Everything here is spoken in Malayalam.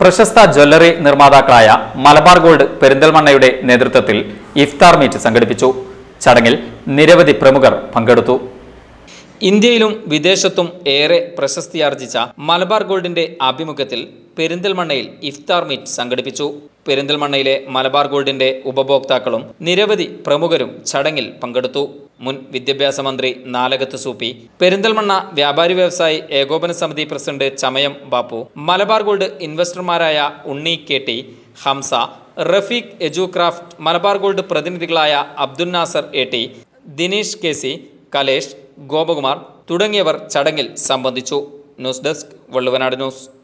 പ്രശസ്ത ജ്വല്ലറി നിർമ്മാതാക്കളായ മലബാർ ഗോൾഡ് പെരിന്തൽമണ്ണയുടെ നേതൃത്വത്തിൽ ഇഫ്താർ മീറ്റ് സംഘടിപ്പിച്ചു. ചടങ്ങിൽ നിരവധി പ്രമുഖർ പങ്കെടുത്തു. ഇന്ത്യയിലും വിദേശത്തും ഏറെ പ്രശസ്തിയാർജിച്ച മലബാർ ഗോൾഡിന്റെ ആഭിമുഖ്യത്തിൽ പെരിന്തൽമണ്ണയിൽ ഇഫ്താർ മീറ്റ് സംഘടിപ്പിച്ചു. പെരിന്തൽമണ്ണയിലെ മലബാർ ഗോൾഡിന്റെ ഉപഭോക്താക്കളും നിരവധി പ്രമുഖരും ചടങ്ങിൽ പങ്കെടുത്തു. മുൻ വിദ്യാഭ്യാസ മന്ത്രി നാലകത്ത് സൂപ്പി, പെരിന്തൽമണ്ണ വ്യാപാരി വ്യവസായി ഏകോപന സമിതി പ്രസിഡന്റ് ചമയം ബാപ്പു, മലബാർ ഗോൾഡ് ഇൻവെസ്റ്റർമാരായ Unni KT, Hamsa, Rafeeq Educraft, Malabar gold പ്രതിനിധികളായ അബ്ദുൽ നാസർ എ.ടി, ദിനേശ് കെ.സി, കലേഷ്, ഗോപകുമാർ തുടങ്ങിയവർ ചടങ്ങിൽ സംബന്ധിച്ചു. News desk Valluvanad news.